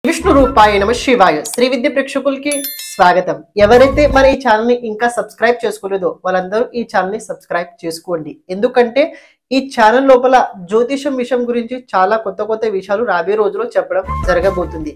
విష్ణు రూపాయ నమ శివాయ శ్రీ విద్య ప్రేక్షకులకి స్వాగతం. ఎవరైతే మన ఈ ఛానల్ ని ఇంకా సబ్స్క్రైబ్ చేసుకోలేదో వాళ్ళందరూ ఈ ఛానల్ ని సబ్స్క్రైబ్ చేసుకోండి. ఎందుకంటే ఈ ఛానల్ లోపల జ్యోతిషం విషయం గురించి చాలా కొత్త విషయాలు రాబోయే రోజుల్లో చెప్పడం జరగబోతుంది.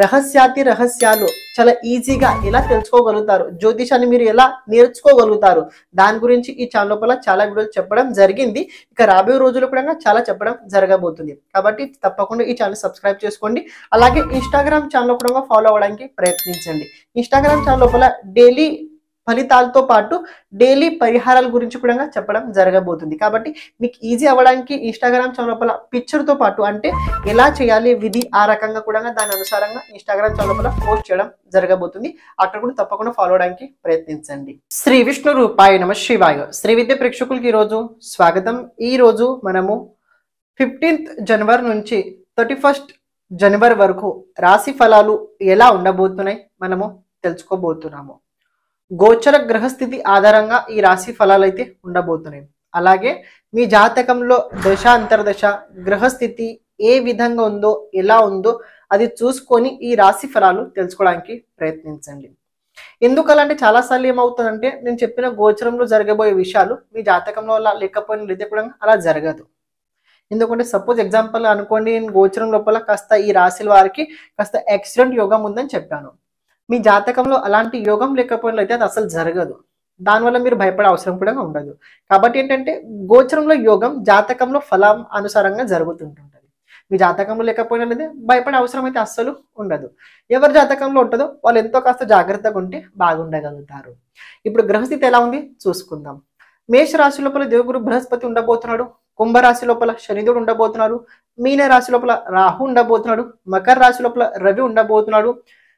రహస్యాలు చాలా ఈజీగా ఎలా తెలుసుకోగలుగుతారు, జ్యోతిషాన్ని మీరు ఎలా నేర్చుకోగలుగుతారు, దాని గురించి ఈ ఛానల్ లోపల చాలా వీడియోలు చెప్పడం జరిగింది. ఇక రాబోయే రోజుల్లో కూడా చాలా చెప్పడం జరగబోతుంది. కాబట్టి తప్పకుండా ఈ ఛానల్ సబ్స్క్రైబ్ చేసుకోండి. అలాగే ఇన్స్టాగ్రామ్ ఛానల్ కూడా ఫాలో అవ్వడానికి ప్రయత్నించండి. ఇన్స్టాగ్రామ్ ఛానల్ లోపల డైలీ ఫలితాలతో పాటు డైలీ పరిహారాల గురించి కూడా చెప్పడం జరగబోతుంది. కాబట్టి మీకు ఈజీ అవ్వడానికి ఇన్స్టాగ్రామ్ ఛానల్ లోపల పిక్చర్తో పాటు అంటే ఎలా చేయాలి విధి ఆ రకంగా కూడా దాని అనుసారంగా ఇన్స్టాగ్రామ్ ఛానల్ లోపల పోస్ట్ చేయడం జరగబోతుంది. అక్కడ కూడా తప్పకుండా ఫాలో అవడానికి ప్రయత్నించండి. శ్రీ విష్ణు రూపాయ నమ శివాయ శ్రీ విద్య ప్రేక్షకులకి ఈరోజు స్వాగతం. ఈ రోజు మనము 15th జనవరి నుంచి 31st జనవరి వరకు రాశి ఫలాలు ఎలా ఉండబోతున్నాయి మనము తెలుసుకోబోతున్నాము. గోచర గ్రహస్థితి ఆధారంగా ఈ రాశి ఫలాలు అయితే ఉండబోతున్నాయి. అలాగే మీ జాతకంలో దశ అంతర్దశ గ్రహస్థితి ఏ విధంగా ఉందో ఎలా ఉందో అది చూసుకొని ఈ రాశి ఫలాలు తెలుసుకోవడానికి ప్రయత్నించండి. ఎందుకలంటే చాలాసార్లు ఏమవుతుందంటే నేను చెప్పిన గోచరంలో జరగబోయే విషయాలు మీ జాతకంలో అలా లేకపోయినా కూడా అలా జరగదు. ఎందుకంటే సపోజ్ ఎగ్జాంపుల్ అనుకోండి, నేను గోచరం లోపల కాస్త ఈ రాశుల వారికి కాస్త యాక్సిడెంట్ యోగం ఉందని చెప్పాను. మీ జాతకంలో అలాంటి యోగం లేకపోయినట్లయితే అది అసలు జరగదు. దానివల్ల మీరు భయపడే అవసరం కూడా ఉండదు. కాబట్టి ఏంటంటే గోచరంలో యోగం జాతకంలో ఫలం అనుసారంగా జరుగుతుంటుంది. మీ జాతకంలో లేకపోయినట్లయితే భయపడే అవసరం అయితే అస్సలు ఉండదు. ఎవరి జాతకంలో ఉంటుందో వాళ్ళు ఎంతో కాస్త జాగ్రత్తగా ఉంటే బాగుండగలుగుతారు. ఇప్పుడు గ్రహస్థితి ఎలా ఉంది చూసుకుందాం. మేష రాశి లోపల దేవగురు బృహస్పతి ఉండబోతున్నాడు. కుంభరాశి లోపల శనిదేవుడు ఉండబోతున్నాడు. మీన రాశి లోపల రాహు ఉండబోతున్నాడు. మకర రాశి లోపల రవి ఉండబోతున్నాడు.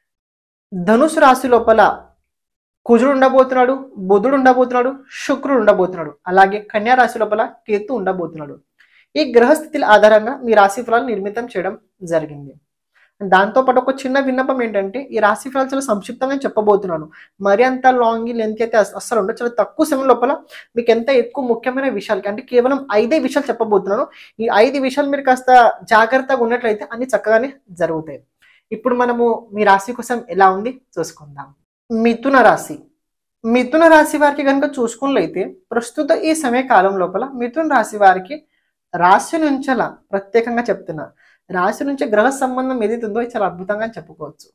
ధనుసు రాశి లోపల కుజుడు ఉండబోతున్నాడు. బుధుడు ఉండబోతున్నాడు. శుక్రుడు ఉండబోతున్నాడు. అలాగే కన్యా రాశి లోపల కేతు ఉండబోతున్నాడు. ఈ గ్రహస్థితుల ఆధారంగా మీ రాశి ఫలాలు నిర్మితం చేయడం జరిగింది. దాంతోపాటు ఒక చిన్న విన్నపం ఏంటంటే ఈ రాశి ఫలాలు చాలా సంక్షిప్తంగా చెప్పబోతున్నాను. మరి అంత లాంగ్ లెంత్ అయితే అస్సలు ఉండదు. చాలా తక్కువ సమయం లోపల మీకు ఎంత ఎక్కువ ముఖ్యమైన విషయాలకి అంటే కేవలం 5 విషయాలు చెప్పబోతున్నాను. ఈ 5 విషయాలు మీరు కాస్త జాగ్రత్తగా ఉన్నట్లయితే అన్ని చక్కగానే జరుగుతాయి. ఇప్పుడు మనము మీ రాశి కోసం ఎలా ఉంది చూసుకుందాం. మిథున రాశి. మిథున రాశి వారికి కనుక చూసుకున్నట్లయితే ప్రస్తుత ఈ సమయ కాలం లోపల మిథున రాశి వారికి రాశి నుంచి అలా ప్రత్యేకంగా చెప్తున్నా, రాశి నుంచి గ్రహ సంబంధం ఏదైతే ఉందో చాలా అద్భుతంగా చెప్పుకోవచ్చు.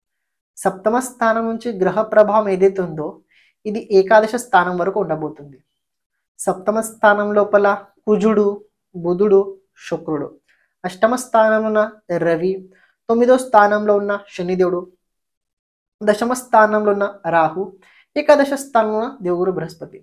సప్తమ స్థానం నుంచి గ్రహ ప్రభావం ఏదైతే ఉందో ఇది ఏకాదశ స్థానం వరకు ఉండబోతుంది. సప్తమ స్థానం లోపల కుజుడు, బుధుడు, శుక్రుడు, అష్టమ స్థానంలో ఉన్న రవి, 9వ స్థానంలో ఉన్న శనిదేవుడు, దశమ స్థానంలో ఉన్న రాహు, ఏకాదశ స్థానంలో ఉన్న దేవగురు బృహస్పతి.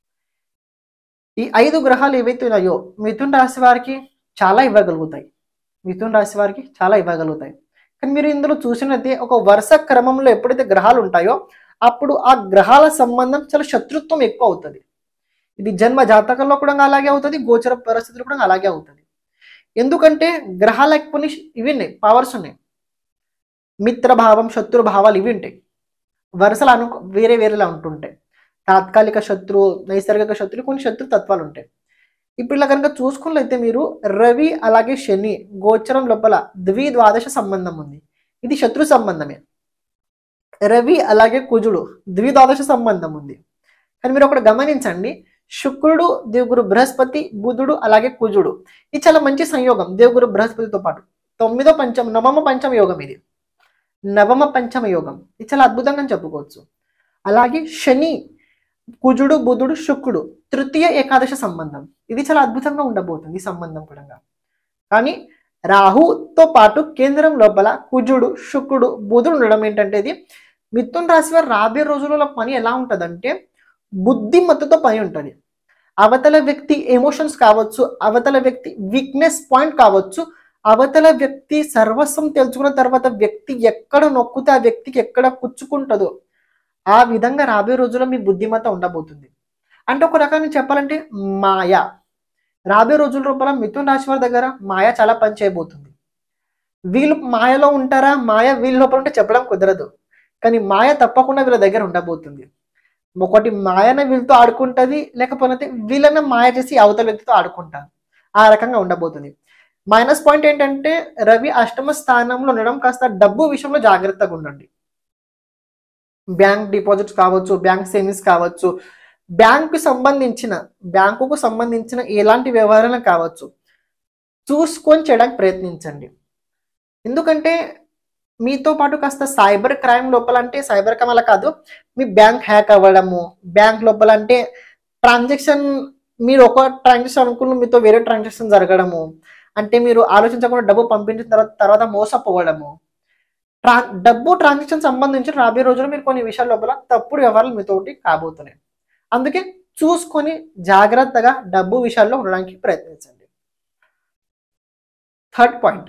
ఈ 5 గ్రహాలు ఏవైతే ఉన్నాయో మిథున రాశి వారికి చాలా ఇవ్వగలుగుతాయి. మిథున రాశి వారికి చాలా ఇవ్వగలుగుతాయి. కానీ మీరు ఇందులో చూసినట్లయితే ఒక వరుస క్రమంలో ఎప్పుడైతే గ్రహాలు ఉంటాయో అప్పుడు ఆ గ్రహాల సంబంధం చాలా శత్రుత్వం ఎక్కువ అవుతుంది. ఇది జన్మ జాతకంలో కూడా అలాగే అవుతుంది, గోచర పరిస్థితులు కూడా అలాగే అవుతుంది. ఎందుకంటే గ్రహాలకు కొన్ని ఇవి ఉన్నాయి, పవర్స్ ఉన్నాయి. మిత్రభావం, శత్రుభావాలు ఇవి ఉంటాయి. వరుసలు వేరేలా ఉంటుంటాయి. తాత్కాలిక శత్రు, నైసర్గిక శత్రు, కొన్ని శత్రు తత్వాలు ఉంటాయి. ఇప్పుడు ఇలా కనుక చూసుకున్నట్లయితే మీరు రవి అలాగే శని గోచరం లోపల ద్విద్వాదశ సంబంధం ఉంది. ఇది శత్రు సంబంధమే. రవి అలాగే కుజుడు ద్విద్వాదశ సంబంధం ఉంది. కానీ మీరు ఒకటి గమనించండి, శుక్రుడు, దేవగురు బృహస్పతి, బుధుడు అలాగే కుజుడు ఇది చాలా మంచి సంయోగం. దేవగురు బృహస్పతితో పాటు నవమ పంచమ యోగం. ఇది నవమ పంచమ యోగం. ఇది చాలా అద్భుతంగా చెప్పుకోవచ్చు. అలాగే శని, కుజుడు, బుధుడు, శుక్రుడు తృతీయ ఏకాదశ సంబంధం. ఇది చాలా అద్భుతంగా ఉండబోతుంది ఈ సంబంధం కూడా. కానీ రాహుతో పాటు కేంద్రం లోపల కుజుడు, శుక్రుడు, బుధుడు ఉండడం ఏంటంటే ఇది మిథున రాశి వారు రాబోయే రోజులలో పని ఎలా ఉంటుందంటే బుద్ధిమత్తుతో పని ఉంటుంది. అవతల వ్యక్తి ఎమోషన్స్ కావచ్చు, అవతల వ్యక్తి వీక్నెస్ పాయింట్ కావచ్చు, అవతల వ్యక్తి సర్వస్వం తెలుసుకున్న తర్వాత వ్యక్తి ఎక్కడ నొక్కితే ఆ వ్యక్తికి ఎక్కడ కుచ్చుకుంటుందో ఆ విధంగా రాబోయే రోజుల్లో మీ బుద్ధిమత్త ఉండబోతుంది. అంటే ఒక రకాన్ని చెప్పాలంటే మాయ రాబోయే రోజుల రూపంలో మిథున రాశి వారి దగ్గర మాయ చాలా పని చేయబోతుంది. వీళ్ళు మాయలో ఉంటారా, మాయ వీళ్ళ లోపల ఉంటే చెప్పడం కుదరదు. కానీ మాయ తప్పకుండా వీళ్ళ దగ్గర ఉండబోతుంది. ఒకటి మాయన వీళ్ళతో ఆడుకుంటుంది, లేకపోతే వీళ్ళని మాయ చేసి అవతల వ్యక్తితో ఆడుకుంటారు. ఆ రకంగా ఉండబోతుంది. మైనస్ పాయింట్ ఏంటంటే రవి అష్టమ స్థానంలో ఉండడం, కాస్త డబ్బు విషయంలో జాగ్రత్తగా ఉండండి. బ్యాంక్ డిపాజిట్స్ కావచ్చు, బ్యాంక్ సేవింగ్స్ కావచ్చు, బ్యాంకుకు సంబంధించిన ఎలాంటి వ్యవహారాలు కావచ్చు, చూసుకొని చేయడానికి ప్రయత్నించండి. ఎందుకంటే మీతో పాటు కాస్త సైబర్ క్రైమ్ లోపల, అంటే సైబర్ క్రైమ్ అలా కాదు, మీ బ్యాంక్ హ్యాక్ అవ్వడము, బ్యాంక్ లోపల అంటే ట్రాన్సాక్షన్, మీరు ఒక ట్రాన్సాక్షన్ అనుకున్న మీతో వేరే ట్రాన్సాక్షన్ జరగడము, అంటే మీరు ఆలోచించకుండా డబ్బు పంపించిన తర్వాత మోసపోవడము, డబ్బు ట్రాన్సాక్షన్ సంబంధించి రాబోయే రోజుల్లో మీరు కొన్ని విషయాల లోపల తప్పుడు వ్యవహారాలు మీతోటి కాబోతున్నాయి. అందుకే చూసుకొని జాగ్రత్తగా డబ్బు విషయాల్లో ఉండడానికి ప్రయత్నించండి. థర్డ్ పాయింట్,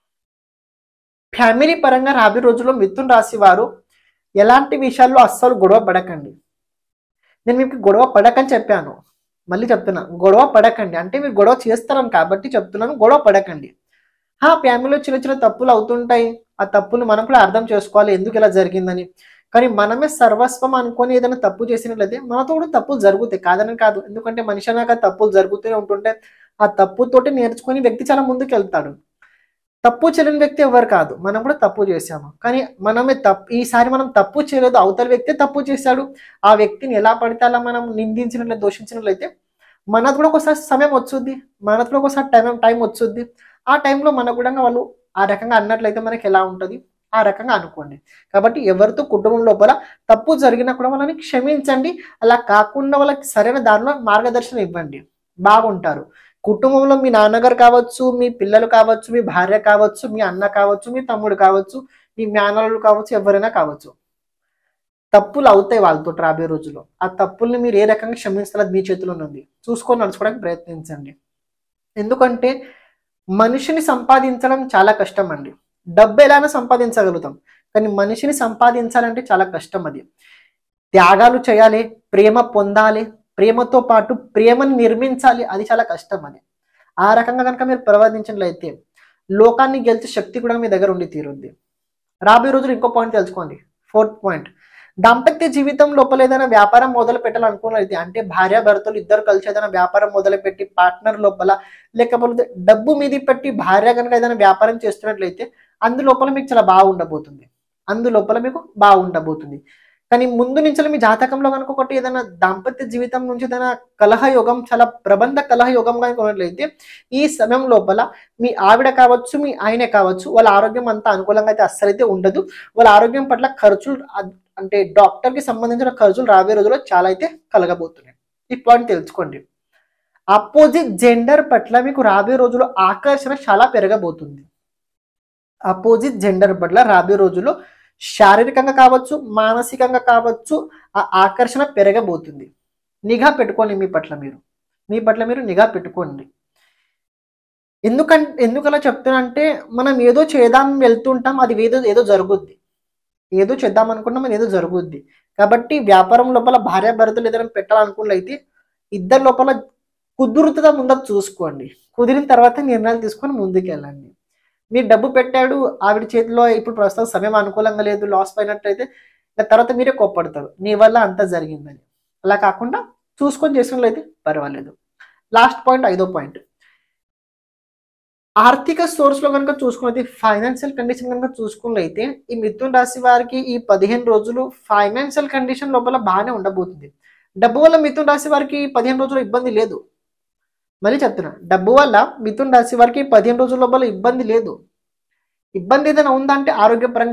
ఫ్యామిలీ పరంగా రాబోయే రోజుల్లో మిథున రాశి వారు ఎలాంటి విషయాల్లో అస్సలు గొడవ పడకండి. నేను మీకు గొడవ పడకని చెప్పాను, మళ్ళీ చెప్తున్నా, గొడవ పడకండి. అంటే మీరు గొడవ చేస్తారని కాబట్టి చెప్తున్నాను, గొడవ పడకండి. ఫ్యామిలీలో చిన్న చిన్న తప్పులు అవుతుంటాయి, ఆ తప్పులు మనం కూడా అర్థం చేసుకోవాలి ఎందుకు ఇలా జరిగిందని. కానీ మనమే సర్వస్వం అనుకొని ఏదైనా తప్పు చేసినట్లయితే మనతో కూడా తప్పులు జరుగుతాయి, కాదని కాదు. ఎందుకంటే మనిషి అన్నాక తప్పులు జరుగుతూనే ఉంటుంటే ఆ తప్పుతోటి నేర్చుకుని వ్యక్తి చాలా ముందుకు వెళ్తాడు. తప్పు చేయలేని వ్యక్తి ఎవరు కాదు, మనం కూడా తప్పు చేశాము, కానీ ఈసారి మనం తప్పు చేయలేదు, అవతల వ్యక్తి తప్పు చేశాడు. ఆ వ్యక్తిని ఎలా పడితే అలా మనం నిందించినట్లయితే, దోషించినట్లయితే మనది కూడా ఒకసారి సమయం వచ్చుద్ది, మనది కూడా ఒకసారి టైం వచ్చుద్ది. ఆ టైంలో మన కూడా వాళ్ళు ఆ రకంగా అన్నట్లయితే మనకి ఎలా ఉంటుంది, ఆ రకంగా అనుకోండి. కాబట్టి ఎవరితో కుటుంబం లోపల తప్పు జరిగినా కూడా వాళ్ళని క్షమించండి. అలా కాకుండా వాళ్ళకి సరైన దారిలో మార్గదర్శనం ఇవ్వండి, బాగుంటారు. కుటుంబంలో మీ నాన్నగారు కావచ్చు, మీ పిల్లలు కావచ్చు, మీ భార్య కావచ్చు, మీ అన్న కావచ్చు, మీ తమ్ముడు కావచ్చు, మీ మేనల్లుడు కావచ్చు, ఎవరైనా కావచ్చు, తప్పులు అవుతాయి వాళ్ళతో రాబోయే రోజుల్లో. ఆ తప్పుల్ని మీరు ఏ రకంగా క్షమిస్తారో మీ చేతిలో ఉంది, చూసుకొని నడుచుకోవడానికి ప్రయత్నించండి. ఎందుకంటే మనిషిని సంపాదించడం చాలా కష్టం అండి. డబ్బు ఎలానో సంపాదించగలుగుతాం, కానీ మనిషిని సంపాదించాలంటే చాలా కష్టం. అది త్యాగాలు చేయాలి, ప్రేమ పొందాలి, ప్రేమతో పాటు ప్రేమను నిర్మించాలి, అది చాలా కష్టం. అది ఆ రకంగా కనుక మీరు ప్రవర్తించినట్లయితే లోకాన్ని గెలిచే శక్తి కూడా మీ దగ్గర ఉండి తీరుద్ది. రాబోయే రోజులు ఇంకో పాయింట్ తెలుసుకోండి. ఫోర్త్ పాయింట్, దాంపత్య జీవితం లోపల ఏదైనా వ్యాపారం మొదలు పెట్టాలనుకున్నట్లయితే, అంటే భార్యాభర్తలు ఇద్దరు కలిసి ఏదైనా వ్యాపారం మొదలుపెట్టి పార్ట్నర్ లోపల, లేకపోతే డబ్బు మీది పెట్టి భార్య కనుక ఏదైనా వ్యాపారం చేస్తున్నట్లయితే అందులోపల మీకు చాలా బాగుండబోతుంది. కానీ ముందు నుంచి మీ జాతకంలో కనుక ఒకటి ఏదైనా దాంపత్య జీవితం నుంచి ఏదైనా కలహయోగం, చాలా ప్రబంధ కలహయోగంగా ఉన్నట్లయితే ఈ సమయం లోపల మీ ఆవిడ కావచ్చు, మీ ఆయనే కావచ్చు, వాళ్ళ ఆరోగ్యం అంతా అనుకూలంగా అయితే అస్సలైతే ఉండదు. వాళ్ళ ఆరోగ్యం పట్ల ఖర్చులు, అంటే డాక్టర్కి సంబంధించిన ఖర్చులు రాబోయే రోజుల్లో చాలా అయితే కలగబోతున్నాయి. ఈ పాయింట్ తెలుసుకోండి. అపోజిట్ జెండర్ పట్ల మీకు రాబోయే రోజుల్లో ఆకర్షణ చాలా పెరగబోతుంది. అపోజిట్ జెండర్ పట్ల రాబోయే రోజుల్లో శారీరకంగా కావచ్చు, మానసికంగా కావచ్చు, ఆ ఆకర్షణ పెరగబోతుంది. నిఘా పెట్టుకోండి, మీ పట్ల మీరు నిఘా పెట్టుకోండి. ఎందుకలా చెప్తున్నా అంటే, మనం ఏదో చేద్దాం వెళ్తుంటాం, అది ఏదో జరుగుద్ది. ఏదో చేద్దాం అనుకున్నాం, అది ఏదో జరుగుద్ది. కాబట్టి వ్యాపారం లోపల భార్యాభర్తలు ఏదైనా పెట్టాలనుకున్నట్లయితే ఇద్దరు లోపల కుదురుతుందా ముందుకు చూసుకోండి. కుదిరిన తర్వాత నిర్ణయాలు తీసుకొని ముందుకు వెళ్ళండి. మీరు డబ్బు పెట్టాడు, ఆవిడ చేతిలో ఇప్పుడు ప్రస్తుతం సమయం అనుకూలంగా లేదు, లాస్ అయినట్టయితే తర్వాత మీరే కోప్పడతారు, నీ వల్ల అంతా జరిగిందని. అలా కాకుండా చూసుకొని చేసినట్లయితే పర్వాలేదు. లాస్ట్ పాయింట్, 5వ పాయింట్, ఆర్థిక సోర్స్లో కనుక చూసుకున్నట్లయితే, ఫైనాన్షియల్ కండిషన్ కనుక చూసుకున్నట్లయితే ఈ మిథున రాశి వారికి ఈ 15 రోజులు ఫైనాన్షియల్ కండిషన్ లోపల బాగానే ఉండబోతుంది. డబ్బు వల్ల మిథున రాశి వారికి 15 రోజులు ఇబ్బంది లేదు. మళ్ళీ చెప్తున్నా, డబ్బు వల్ల మిథున రాశి వారికి 15 రోజుల లోపల ఇబ్బంది లేదు. ఇబ్బంది ఏదైనా ఉందంటే ఆరోగ్యపరంగా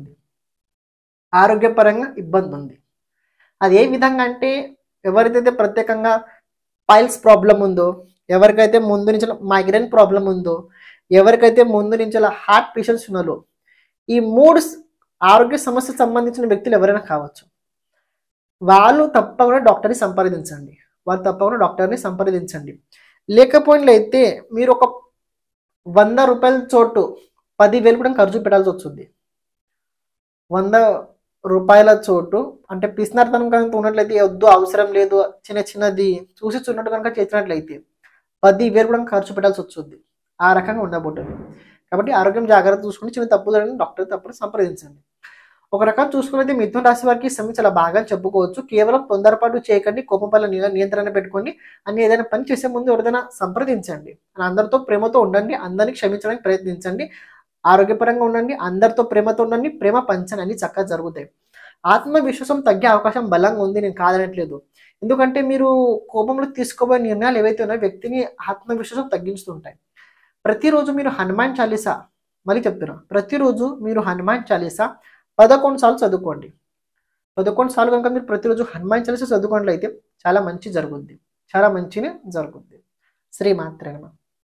ఇబ్బంది ఉంది. అది ఏ విధంగా అంటే, ఎవరికైతే ప్రత్యేకంగా పైల్స్ ప్రాబ్లం ఉందో, ఎవరికైతే ముందు నుంచి మైగ్రేన్ ప్రాబ్లం ఉందో, ఎవరికైతే ముందు నుంచి హార్ట్ పేషెంట్స్ ఉన్నారో, ఈ 3 ఆరోగ్య సమస్యకు సంబంధించిన వ్యక్తులు ఎవరైనా కావచ్చు, వాళ్ళు తప్పకుండా డాక్టర్ని సంప్రదించండి. లేకపోయినట్లయితే మీరు ఒక 100 రూపాయల చోటు 10,000 కూడా ఖర్చు పెట్టాల్సి వస్తుంది. 100 రూపాయల చోటు అంటే పిసినారితనం కనుక ఉన్నట్లయితే, వద్దు అవసరం లేదు, చిన్నది చూసి చూన్నట్టు కనుక చేసినట్లయితే 10,000 కూడా ఖర్చు పెట్టాల్సి వస్తుంది. ఆ రకంగా ఉండబోతుంది. కాబట్టి ఆరోగ్యం జాగ్రత్త చూసుకుని చిన్న తప్పులు డాక్టర్ తప్పుడు సంప్రదించండి. ఒక రకం చూసుకున్నది మిథున రాశి వారికి ఈ సమయం చాలా బాగా చెప్పుకోవచ్చు. కేవలం తొందరపాటు చేయకండి, కోపం వల్ల నియంత్రణ పెట్టుకోండి. అని ఏదైనా పని చేసే ముందు ఎవరిదైనా సంప్రదించండి. అందరితో ప్రేమతో ఉండండి, అందరినీ క్షమించడానికి ప్రయత్నించండి, ఆరోగ్యపరంగా ఉండండి, అందరితో ప్రేమతో ఉండండి, ప్రేమ పంచండి, అన్ని చక్కగా జరుగుతాయి. ఆత్మవిశ్వాసం తగ్గే అవకాశం బలంగా ఉంది, నేను కాదనట్లేదు. ఎందుకంటే మీరు కోపంలో తీసుకోబోయే నిర్ణయాలు ఏవైతే ఉన్నాయో వ్యక్తిని ఆత్మవిశ్వాసం తగ్గించుతుంటాయి. ప్రతిరోజు మీరు హనుమాన్ చాలీసా, మళ్ళీ చెప్తున్నా, ప్రతిరోజు మీరు హనుమాన్ చాలీసా 11 సార్లు చదువుకోండి. 11 సార్లు కనుక మీరు ప్రతిరోజు హనుమాన్ చాలీసా చదువుకున్నట్లయితే చాలా మంచి జరుగుద్ది, చాలా మంచినే జరుగుద్ది. శ్రీమాత్రే నమః.